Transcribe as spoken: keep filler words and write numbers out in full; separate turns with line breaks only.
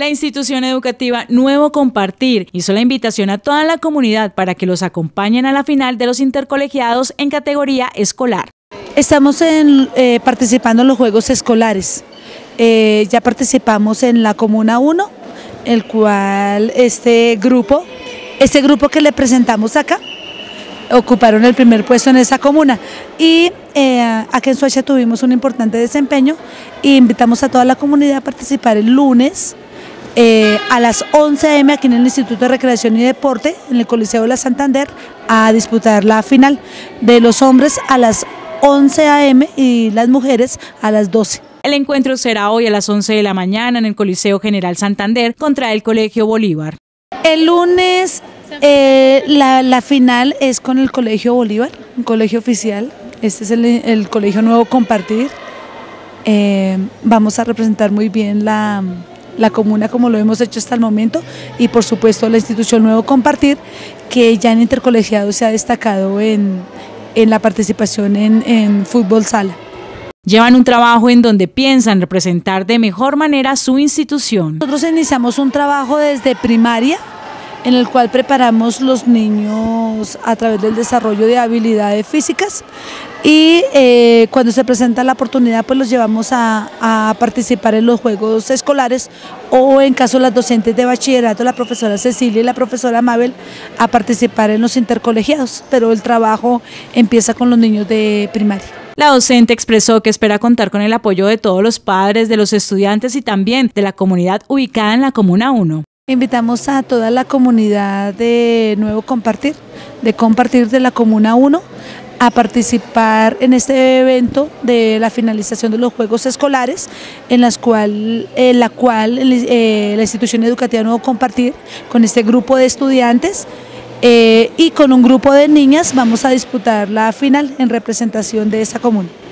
La institución educativa Nuevo Compartir hizo la invitación a toda la comunidad para que los acompañen a la final de los intercolegiados en categoría escolar.
Estamos en, eh, participando en los Juegos Escolares. Eh, ya participamos en la Comuna uno, el cual este grupo, este grupo que le presentamos acá, ocuparon el primer puesto en esa comuna y eh, aquí en Soacha tuvimos un importante desempeño e invitamos a toda la comunidad a participar el lunes eh, a las once a eme aquí en el Instituto de Recreación y Deporte, en el Coliseo de la Santander, a disputar la final de los hombres a las once a eme y las mujeres a las doce.
El encuentro será hoy a las once de la mañana en el Coliseo General Santander contra el Colegio Bolívar.
El lunes eh, la, la final es con el Colegio Bolívar, un colegio oficial. Este es el, el Colegio Nuevo Compartir. Eh, vamos a representar muy bien la, la comuna como lo hemos hecho hasta el momento y por supuesto la institución Nuevo Compartir, que ya en intercolegiado se ha destacado en, en la participación en, en fútbol sala.
Llevan un trabajo en donde piensan representar de mejor manera su institución.
Nosotros iniciamos un trabajo desde primaria en el cual preparamos los niños a través del desarrollo de habilidades físicas y eh, cuando se presenta la oportunidad pues los llevamos a, a participar en los juegos escolares o en caso de las docentes de bachillerato, la profesora Cecilia y la profesora Mabel, a participar en los intercolegiados, pero el trabajo empieza con los niños de primaria.
La docente expresó que espera contar con el apoyo de todos los padres, de los estudiantes y también de la comunidad ubicada en la Comuna uno.
Invitamos a toda la comunidad de Nuevo Compartir, de Compartir de la Comuna uno, a participar en este evento de la finalización de los Juegos Escolares, en, las cual, en la cual eh, la institución educativa Nuevo Compartir, con este grupo de estudiantes eh, y con un grupo de niñas, vamos a disputar la final en representación de esa comuna.